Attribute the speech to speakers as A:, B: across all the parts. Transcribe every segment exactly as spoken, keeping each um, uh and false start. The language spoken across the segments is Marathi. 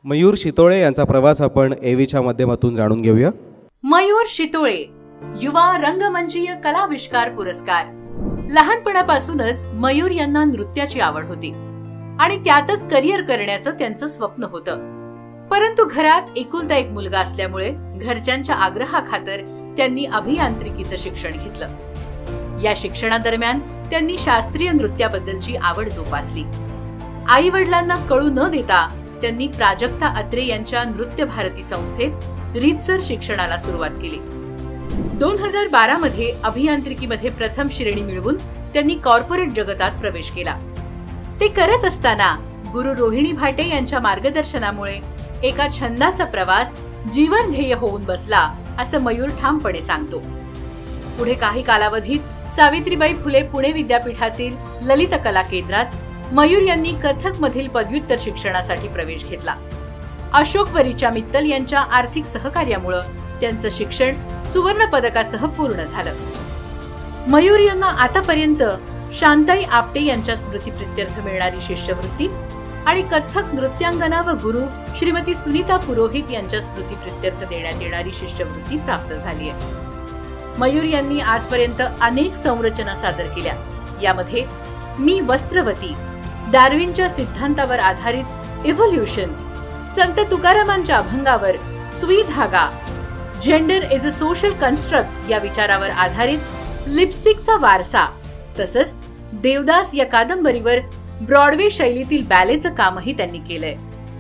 A: मयूर शितोळे यांचा प्रवास आपण एव्हीच्या माध्यमातून जाणून घेऊया।
B: मयूर शितोळे युवा रंगमंचीय कलाविष्कार पुरस्कार। लहानपणापासूनच मयूर यांना नृत्याची आवड होती आणि त्यातच करिअर करण्याचं त्यांचं स्वप्न होतं। परंतु घरात एकुलता एक मुलगा असल्यामुळे घरच्यांच्या आग्रहाखातर त्यांनी अभियांत्रिकीचं शिक्षण घेतलं। या शिक्षणादरम्यान त्यांनी शास्त्रीय नृत्याबद्दलची आवड जोपासली। आई वडिलांना कळू न देता त्यांनी प्राजक्ता अत्रे यांच्या नृत्य भारती संस्थेत रीतसर शिक्षणाला सुरुवात केली। दोन हजार बारा मध्ये अभियांत्रिकीमध्ये प्रथम श्रेणी मिळवून त्यांनी कॉर्पोरेट जगतात प्रवेश केला। ते करत असताना गुरु रोहिणी भाटे यांच्या मार्गदर्शनामुळे एका छंदाचा प्रवास जीवन ध्येय होऊन बसला, असं मयूर ठामपणे सांगतो। पुढे काही कालावधीत सावित्रीबाई फुले पुणे विद्यापीठातील ललित कला केंद्रात मयूर यांनी कथक मधील पदव्युत्तर शिक्षणासाठी प्रवेश घेतला। अशोक परिचा मित्तल यांच्या आर्थिक सहकार्यामुळे त्यांचं शिक्षण सुवर्ण पदकासह पूर्ण झालं। मयूर यांना आतापर्यंत शांताई आपटे यांच्या स्मृतिप्रित्यर्थ मिळणारी शिष्यवृत्ती आणि कथक नृत्यांगना व गुरु श्रीमती सुनीता पुरोहित यांच्या स्मृतिप्रित्यर्थ देण्यात येणारी शिष्यवृत्ती प्राप्त झाली आहे। मयूर यांनी आजपर्यंत अनेक संरचना सादर केल्या। यामध्ये मी वस्त्रवती, डार्विनच्या सिद्धांतावर आधारित इव्होल्यूशन, संत तुकारामांच्या अभंगावर Sui Dhaaga, gender is a social construct या विचारावर आधारित लिपस्टिकचा वारसा, तसंच देवदास या कादंबरीवर ब्रॉडवे शैलीतील बॅलेचं कामही त्यांनी केलंय।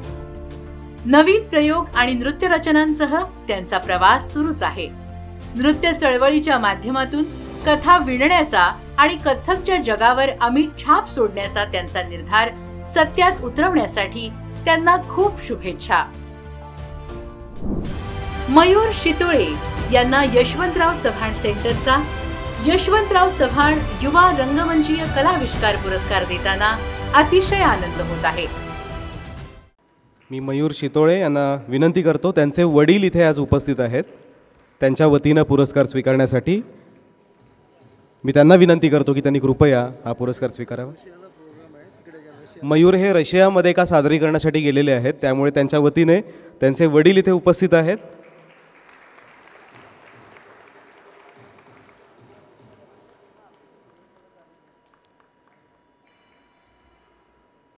B: नवीन प्रयोग आणि नृत्य रचनांसह त्यांचा प्रवास सुरूच आहे। नृत्य चळवळीच्या माध्यमातून कथा विणण्याचा आणि कथकच्या जगावर अमिट छाप सोडण्याचा त्यांचा निर्धार सत्यात उतरवण्यासाठी त्यांना खूप शुभेच्छा। मयूर शितोळे यांना यशवंतराव चव्हाण सेंटरचा यशवंतराव चव्हाण युवा रंगमंचीय कलाविष्कार पुरस्कार देताना अतिशय आनंद होत आहे।
A: मी मयूर शितोळे यांना विनंती करतो, त्यांचे वडील इथे आज उपस्थित आहेत, त्यांच्या वतीने पुरस्कार स्वीकारण्यासाठी मी त्यांना विनंती करतो की त्यांनी कृपया हा पुरस्कार स्वीकारावा। मयूर हे रशियामध्ये एका सादरीकरणासाठी गेलेले आहेत, त्यामुळे त्यांच्या वतीने त्यांचे वडील इथे उपस्थित आहेत।